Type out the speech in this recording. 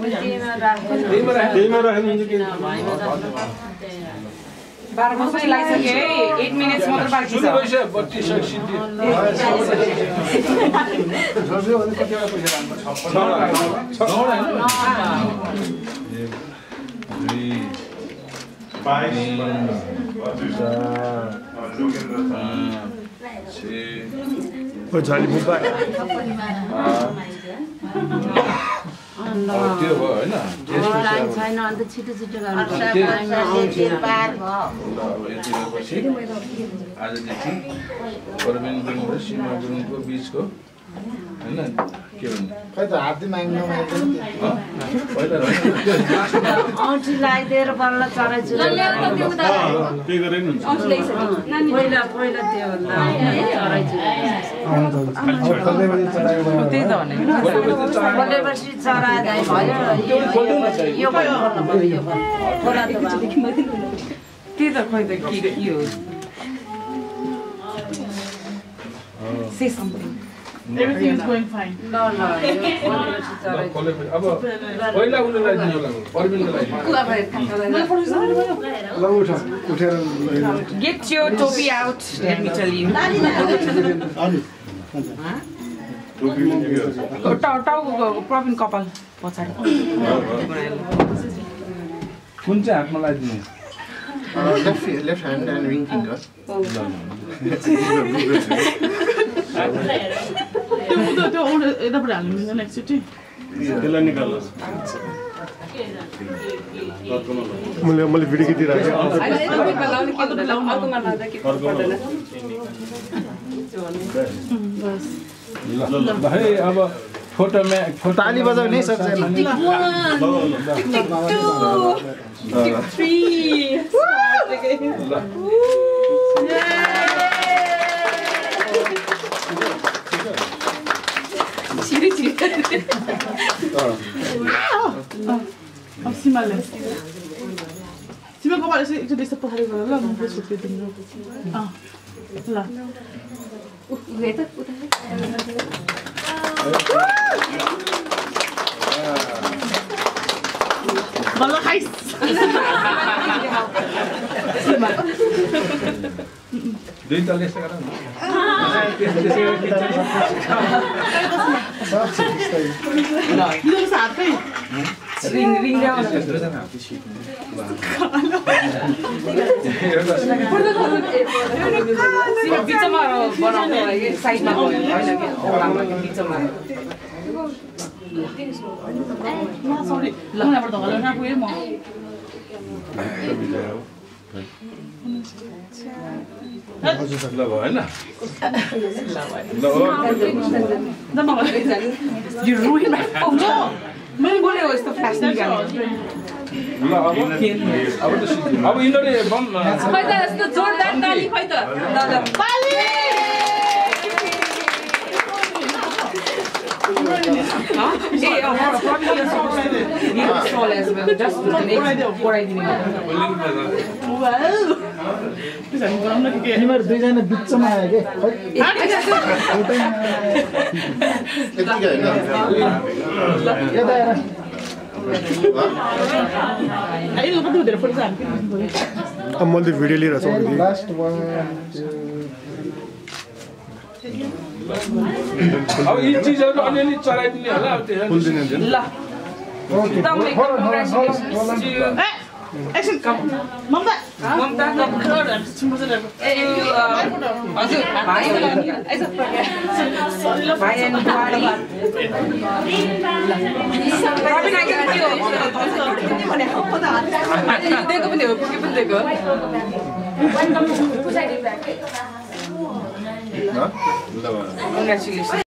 त्यहीमा राख्नुहुन्छ कि 12 बजे लागिसक्यो है 8 मिनेट्स मात्र बाँकी छ पैसा 32 सिद्धि जसले भने कतिवटा पैसा लाग्छ 6 त्यो भयो हैन छैन अन्त छिटो छिटो आजदेखि परमेन गुरुङ र सीमा गुरुङको बीचको हैन के भन्नु खै त हातले माग्न पहिला औँठी लगाइदिएर बल्ल चराइछु के गरे नि हुन्छ पहिला त्यो चराइछु त्यही त भने बोलेपछि चरा जाए भयो यो गर्नु पर्यो त्यही त खै त के हो Say something. Everything is going fine. ल अब पहिला उनीलाई दिनु लाग्यो परमेनलाई ल उठेर Get your topi out, let me tell you. टाउको प्रवीण कपाल पछाडि कुन चाहिँ हातमा लगाइदिनु left hand and ring finger. त्यो यताबाट हाल्नु नेक्स्ट चोटि त्यसलाई निकाल्नुहोस् मैले भिडियो खिचिरहेको ल है अब फोटोमा ताली बजाउने सबैजना सीमाले सीमा कपाल यसो एकचोटि यस्तो पछाडि गरेर ल म फेसबुक दिन्छु ल बल्ल खाइस दुई तले यसो गर न यो साथै रिङ ल्याउनु बिचमा बनाउनु लागि साइडमा गयो हैन के ओलामा बिचमा सरी ल यहाँबाट धगालो न पुगे म ल भएन You ruined my photo. मैले बोलेको यस्तो फ्ल्यास निकाल्नु ल अब त सिक्नु अब यिनीहरुले बम खै त यस्तो जोरदार ताली खै त ल पाली तिमीहरु दुईजना बिचमा आयो के मैले भिडियो लिइरहेको छु लास्ट वान अब यी चीजहरु अलिअलि चलाइदिने होला अब त्यसो ल एकदम congratulations to एक्सन कम ममता ममता कमकर हजुर भाइ भाइ एन्ड बुहारी प्रवीण आइके के हो दिएको पनि हो पुगे पनि दिएको ल Congratulations.